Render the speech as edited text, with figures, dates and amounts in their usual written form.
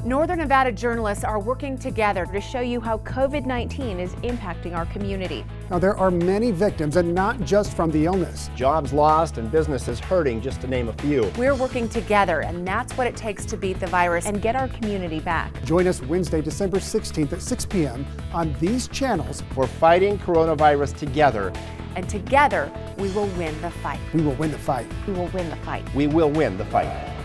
Northern Nevada journalists are working together to show you how COVID-19 is impacting our community. Now, there are many victims, and not just from the illness. Jobs lost and businesses hurting, just to name a few. We're working together, and that's what it takes to beat the virus and get our community back. Join us Wednesday, December 16th at 6 p.m. on these channels. We're fighting coronavirus together. And together, we will win the fight. We will win the fight. We will win the fight. We will win the fight.